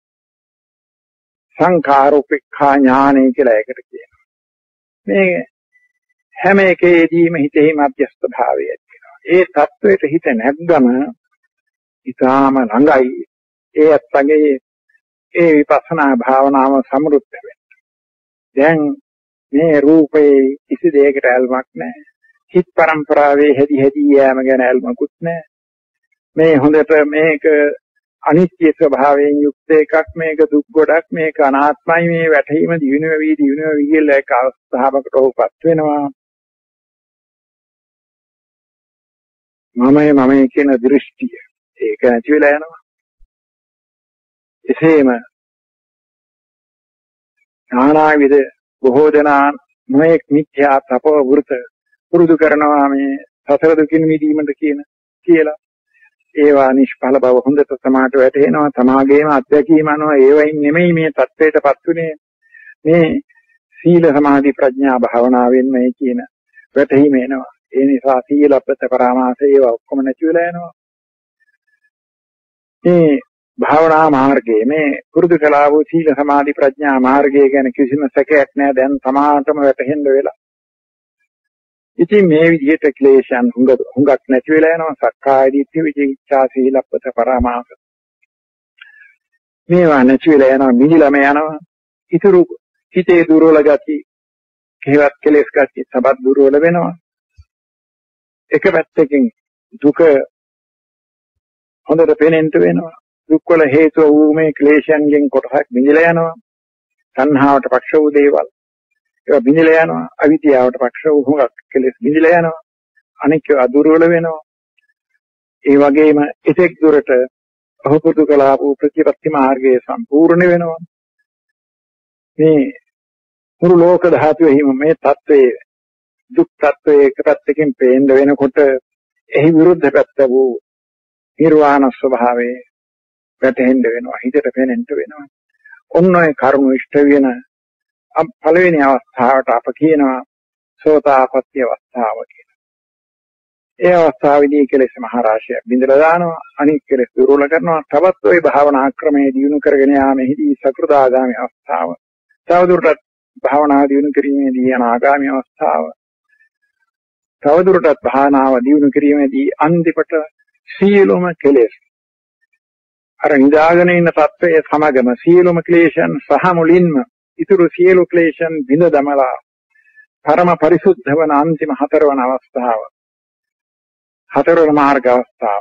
සංඛාරෝපේක්ඛා ඥානය කියලා එකට කියනවා. මේ හැම එකේදීම හිතේ මධ්‍යස්ත භාවය ඇති වෙනවා. ඒ தත්ත්වයට හිත නැග්ගම ඊටාම ළඟයි ඒ අත්ගේ ඒ විපස්සනා භාවනාව සමෘද්ධ වෙනවා. දැන් මේ රූපේ කිසි දෙයකට ඇල්මක් නැහැ. හිත පරම්පරාවේ හැදි යෑම ගැන ඇල්මකුත් නැහැ. මේ හොඳට මේක අනිත්‍ය ස්වභාවයෙන් යුක්ත එකක්, මේක දුක් ගොඩක්, මේක අනාත්මයි, මේ වැටහීම දිවිනව වී කියලා එක අවස්ථාවකට ඔහුපත් වෙනවා. මමයි කියන දෘෂ්ටිය ඒක නැති වෙලා යනවා. එසේම නානාවිද බොහෝ දෙනා නොඑක් මිත්‍යා තපෝ වෘත පුරුදු කරනවා මේ සතර දුකින් මිදීමට කියලා. ඒවා නිෂ්ඵල බව හොඳට සමාට වැටහෙනවා. තමාගේම අත්දැකීම අනුව ඒවයින් නෙමෙයි මේ தත්වයටපත් උනේ. මේ සීල සමාධි ප්‍රඥා භාවනාවෙන් මේ කියන වැටහීම එනවා. ඒ නිසා සීලපත පරාමාස ඒවා ඔක්කොම නැති වෙලා යනවා. මේ භාවනා මාර්ගයේ මේ පුරුදු කළා වූ සීල සමාධි ප්‍රඥා මාර්ගය ගැන කිසිම සැකයක් නැහැ. දැන් තමාටම වැටහෙන්න වෙලා. ඉතින් මේ විදිහට ක්ලේශයන් හුඟක් නැති වෙලා යනවා. සක්කාය දිට්ඨි විචිකිච්ඡා සීලපත පරාමාස මේවා නැති වෙලා යනවා. මිනිලම යනවා. ඉතුරු හිතේ දුර්වල ගති හේවත් කෙලෙස් ගති සබත් දුර්වල වෙනවා. එක පැත්තකින් දුක හොඳට පේනෙන්න වෙනවා. දුක් වල හේතුව වූ මේ ක්ලේශයන්ගෙන් කොටසක් බිඳලා යනවා. තණ්හාවට පක්ෂ වූ දේවල් ඒවා බිඳලා යනවා. අවිද්‍යාවට පක්ෂ වූ හුඟක් කෙලෙස් බිඳලා යනවා. අනික අදුර්වල වෙනවා. ඒ වගේම එතෙක් දුරට අහුපුරුදු කළා වූ ප්‍රතිපත්ති මාර්ගයේ සම්පූර්ණ වෙනවා. මේ මුළු ලෝක ධාතුවේම මේ தત્ත්වයේ දුක් தત્ත්වයේ එක පැත්තකින් පේන්න වෙනකොට එහි විරුද්ධ පැත්ත වූ නිර්වාණ ස්වභාවයේ වැටහෙන්න වෙනවා. හිතට පේනෙන්න වෙනවා. ඔන්න ඔය කරුණු ඉෂ්ට වෙන පළවෙනි අවස්ථාවට අප කියනවා සෝතාපට්ටි අවස්ථාව කියලා. ඒ අවස්ථාවේදී කෙලෙස් මහරාශිය බිඳලා දානවා. අනික් කෙලෙස් දුර්වල කරනවා. තවත් ওই භාවනා ක්‍රමයේ දියුණු කරගෙන යාමේදී සකෘදාගාමී අවස්ථාව. තවදුරටත් භාවනා දියුණු කිරීමේදී අනාගාමී අවස්ථාව. තවදුරටත් භාවනාව දියුණු කිරීමේදී අන්තිමට සියලුම කෙලෙස් අර නිදාගෙන ඉන්න තත්වයේ සමගම සියලුම ක්ලේශයන් සහ මුලින්ම ඉතුරු සියලු ක්ලේශයන් බිඳ දමලා පරම පරිසුද්ධ වන අන්තිම හතරවන අවස්ථාව. හතරවන මාර්ග අවස්ථාව.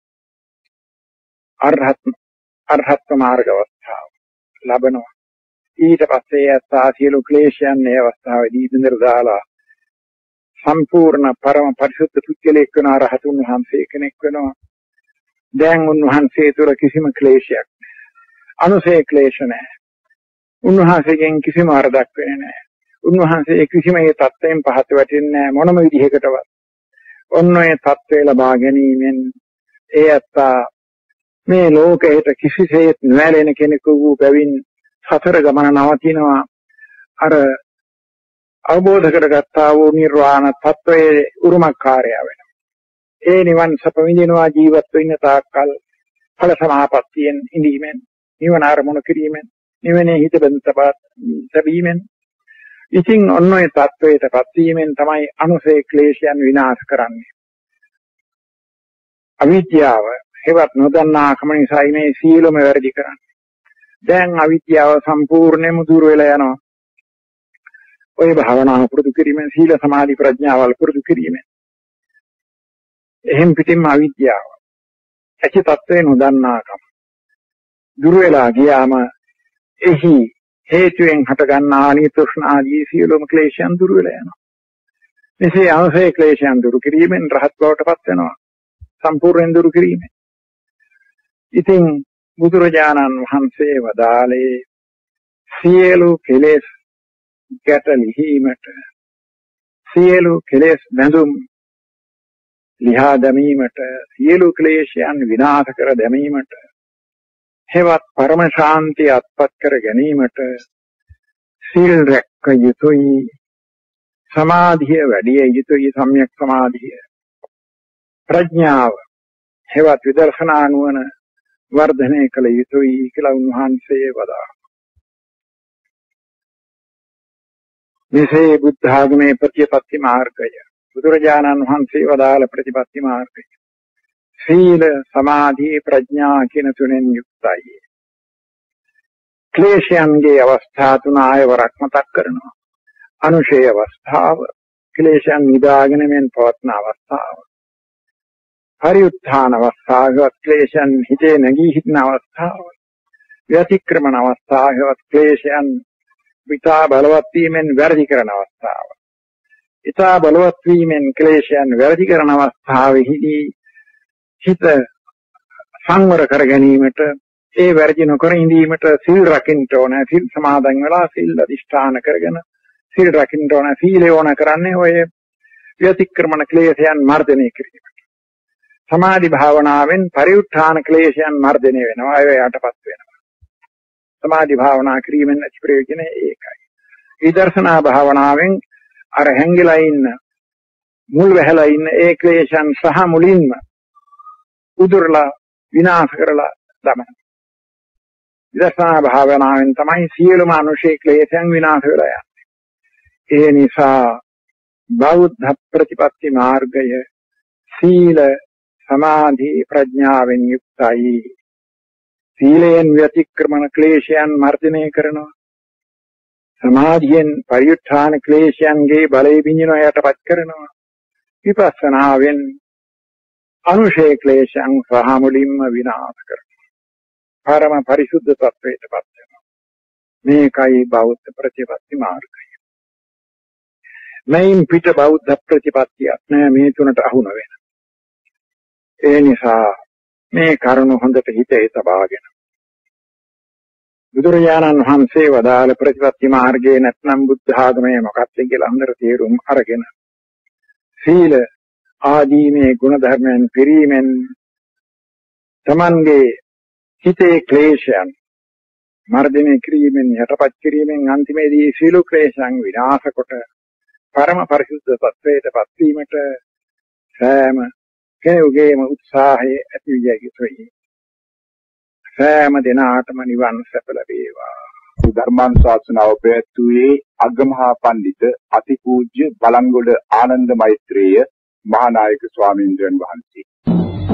අරහත් මාර්ග අවස්ථාව ලැබෙනවා. ඊට පස්සේ සියලු ක්ලේශයන් මේ අවස්ථාවේදී බිඳලා දාලා සම්පූර්ණ පරම පරිසුද්ධ පුද්ගලෙක් වෙන අරහතුන් වහන්සේ කෙනෙක් වෙනවා. දැන් උන්වහන්සේ තුළ කිසිම ක්ලේශයක් නැහැ. අනුසේ ක්ලේශ නැහැ. උන්වහන්සේගෙන් කිසිම වරදක් වෙන්නේ නැහැ. උන්වහන්සේ කිසිම ඒ தත්ත්වයෙන් පහත වැටෙන්නේ නැහැ මොනම විදිහකටවත්. ඔන්න ඔය தත්ත්වය ලබා ගැනීමෙන් ඒ අත්තා මේ ලෝකයට කිසිසේත් නොඇලෙන කෙනෙකු වූ බැවින් සතර ගමන නවතිනවා. අර අවබෝධ කරගත්තා වූ නිර්වාණ තත්වයේ උරුමකාරය වෙනවා. ඒ නිවන් සප විඳිනවා ජීවත් වෙන්න තාක්කල් ඵල සමාපත්තියෙන් ඉඳීමෙන් නිවන අරමුණු කිරීමෙන් නිවනේ හිත බඳීමෙන් ඉතින් ඔන්න ඔය තත්වයටපත් වීමෙන් තමයි අනුසේ ක්ලේශයන් විනාශ කරන්නේ. අවිද්‍යාව හේවත් නොදන්නාකම නිසා මේ සීලම වැරදි කරන්නේ. දැන් අවිද්‍යාව සම්පූර්ණයෙන්ම දුර වෙලා යනවා. ඔය භාවනාව පුරුදු කිරීමෙන් සීල සමාධි ප්‍රඥාවල් පුරුදු කිරීමෙන් එහෙන් පිටින්ම අවිද්‍යාව ඇති තත්ත්වේ නොදන්නාකම දුර වෙලා ගියාම එහි හේතුයෙන් හටගන්නා අනිතෘෂ්ණ ආදී සියලුම ක්ලේශයන් දුර වෙලා යනවා. මෙසේ අනුසය ක්ලේශයන් දුරු කිරීමෙන් රහත් බවට පත් වෙනවා. සම්පූර්ණයෙන් දුරු කිරීමෙන්. ඉතින් බුදුරජාණන් වහන්සේ වදාළේ සියලු කෙලෙස් ගැට ලිහීමට, සියලු කෙලෙස් බැඳුම් ලිහා දැමීමට, සියලු ක්ලේශයන් විනාශ කර දැමීමට, හෙවත් පරම ශාන්තිය අත්පත් කර ගැනීමට සීල් රැක යුතුයි, සමාධිය වැඩි යුතුයි, සම්‍යක් සමාධිය, ප්‍රඥාව හෙවත් විදර්ශනා නුවණ වර්ධනය කළ යුතුයි කියලා උන්වහන්සේ වදාළා. මෙසේ බුද්ධ ආගමේ ප්‍රතිපත්ති මාර්ගය, බුදුරජාණන් වහන්සේ වදාළ ප්‍රතිපත්ති මාර්ගය සීල, සමාධි, ප්‍රඥා කියන තුනෙන් යුක්තයි. ක්ලේශයන්ගේ අවස්ථා තුන ආයවරක් මතක් කරනවා. අනුශේය අවස්ථාව, ක්ලේශයන් නිදාගෙන මෙන් පවත්න අවස්ථාව, පරිඋත්ථාන අවස්ථාව, ක්ලේශයන් හිතේ නැගී සිටින අවස්ථාව, ව්‍යතික්‍රමන අවස්ථාව, ක්ලේශයන් විතා බලවත් වීමෙන් වැරදි කරන අවස්ථාව. ඉතා බලවත් වීමෙන් ක්ලේශයන් වැරදි කරන අවස්ථාවෙහිදී හිත සංවර කර ගැනීමට, ඒ වැරදි නොකර ඉඳීමට සිල් රකින්න ඕන. සිල් සමාදන් වෙලා සිල් අධිෂ්ඨාන කරගෙන සිල් රකින්න ඕන. සීලය ඕන කරන්නේ ඔය ව්‍යතික්‍රමන ක්ලේශයන් මර්ධනය කිරීමට. සමාධි භාවනාවෙන් පරිඋත්ථාන ක්ලේශයන් මර්ධනය වෙනවා, ඒව යටපත් වෙනවා. සමාධි භාවනා කිරීමෙන් ඇති ප්‍රයෝජනය ඒකයි. විදර්ශනා භාවනාවෙන් අර හැංගිලා ඉන්න, මුල් වැහැලා ඉන්න ඒ ක්ලේශයන් සහ මුලින්ම උදුරලා විනාශ කරලා දමන. විදර්ශනා භාවනාවෙන් තමයි සියලුම අනුශේ ක්ලේශයන් විනාශ වෙලා යන්නේ. ඒ නිසා බෞද්ධ ප්‍රතිපත්ති මාර්ගය සීල, සමාධි, ප්‍රඥාවෙන් යුක්තයි. සීලයෙන් ව්‍යතික්‍රමන ක්ලේශයන් මර්ධනය කරනවා. සමාධියෙන් පරිඋත්ථාන ක්ලේශයන්ගේ බලය බිඳින යටපත් කරනවා. විපස්සනාවෙන් අනුශේ ක්ලේශයන් සහ මුලින්ම විනාශ කරනවා. පරම පරිසුද්ධ තත්වයට පත් වෙනවා. මේකයි බෞද්ධ ප්‍රතිපත්ති මාර්ගය. මේන් පිට බෞද්ධ ප්‍රතිපත්තියක් නෑ මේ තුනට අහු නොවෙන. ඒ නිසා මේ කරුණ හොඳට හිතේ තබාගෙන බුදුරජාණන් වහන්සේ වදාළ ප්‍රතිපත්ති මාර්ගයේ නැත්නම් බුද්ධ ආගමේ මොකක්ද කියලා හොඳට තේරුම් අරගෙන සීල ආදී මේ ගුණ ධර්මයන් පිරීමෙන් තමන්ගේ හිතේ ක්ලේශයන් මර්ධනය කිරීමෙන්, යටපත් කිරීමෙන් අන්තිමේදී සීල ක්ලේශයන් විනාශ කොට පරම පරිසුද්ධ තත්වයට පත්වීමට සෑම කෙනෙකුගේම උත්සාහය ඇති විය යුතුයි. සෑම දිනාටම නිවන් සැප ලැබේවා. ධර්මානුශාසනාව පැවැත්වුවේ අග්ගමහා පඬිත අතිපූජ්‍ය බලංගොඩ ආනන්ද මෛත්‍රේය මහානායක ස්වාමීන් වහන්සේ.